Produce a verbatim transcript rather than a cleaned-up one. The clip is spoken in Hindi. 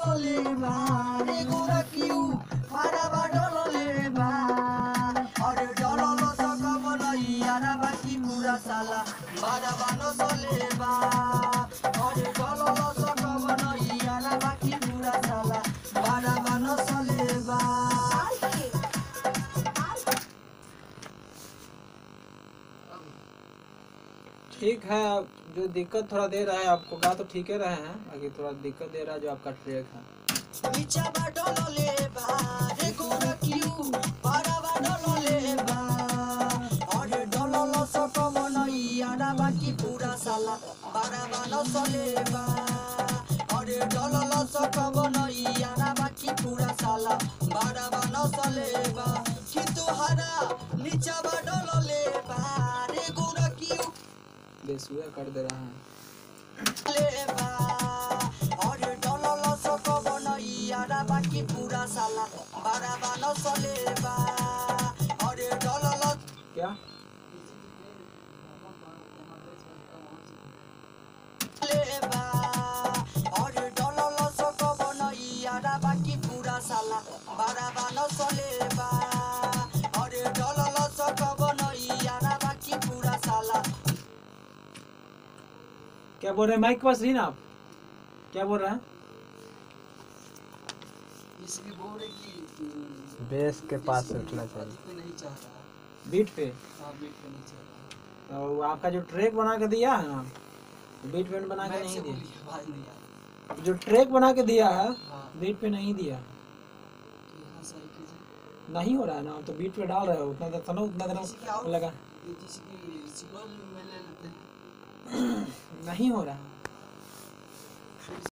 डोललेबा रे गोरखियू माराबा डोललेबा अरे डोललो सकब नैया रा बाकी पूरा साला माराबा नसलेबा अरे डोललो सकब नैया रा बाकी पूरा साला माराबा नसलेबा। ठीक है, जो दिक्कत थोड़ा दे रहा है आपको गा तो ठीक ही रहे हैं, बाकी थोड़ा दिक्कत दे रहा है जो आपका ट्रैक है। नीचा बाडोलो लेबा रे गोरखियू माराबा डोललेबा अरे डोललो सकब नैया रा बाकी पूरा साला माराबा नसलेबा अरे डोललो सकब नैया रा बाकी पूरा साला माराबा नसलेबा किंतु हरा नीचा बाडोलो लेबा रे गोरखियू बेसुआ कर दे रहा है। लेबा अरे डोललो सकब नैया रा बाकी पूरा साला माराबा नसलेबा अरे डोललो क्या लेबा अरे डोललो सकब नैया रा बाकी पूरा साला माराबा नसलेबा अरे डोललो सकब नैया रा बाकी पूरा साला। क्या बोल रहे हैं? माइक के पास रही ना आप, क्या बोल रहे हैं? इसकी बोल रही कि बेस के पास से उठना चाहिए, पे नहीं चाह रहा बीट पे। हाँ बीट पे नहीं चाह रहा और वो आपका जो ट्रैक बना के दिया है ना, बीट पे बना के मैं नहीं से दिया। बोली आवाज नहीं आ रही जो ट्रैक बना के दिया है हाँ बीट पे नहीं दिया। तो यहाँ सही कीजिए नहीं हो रहा है ना, आप तो बीट पे डाल रहे हो, उतना देर सुनो, उतना देर लगा जिसकी सिग्नल में ले लेते हैं नहीं हो रहा है।